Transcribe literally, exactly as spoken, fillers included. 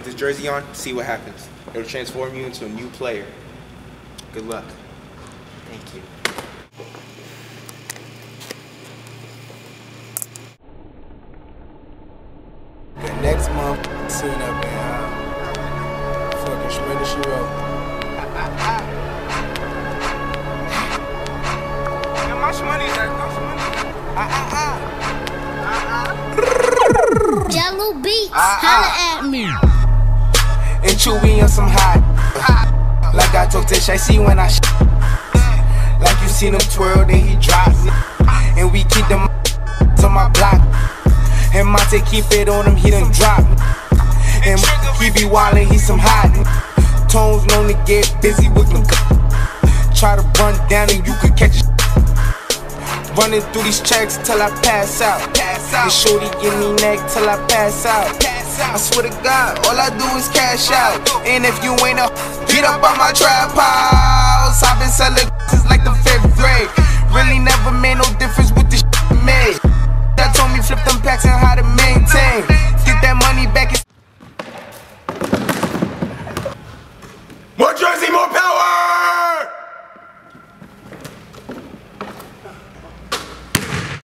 put this jersey on, see what happens. It'll transform you into a new player. Good luck. Thank you. The next month, soon up in uh, fucking Shredder She Wrote. How much money is that? How much money? Ah, ah, Jello Beats, holla at me. And Chewy on some hot. Like I told Tish, I see when I sh like you seen him twirl, then he drops. And we keep them to my block. And Monte keep it on him, he done drop. And he be wildin', he some hot. Tones known to get busy with them. Try to run down and you could catch a running through these checks till I pass out. And shorty give me neck till I pass out. I swear to God, all I do is cash out. And if you ain't a get up on my trap house. I've been selling since like the fifth grade. Really never made no difference with this shit made.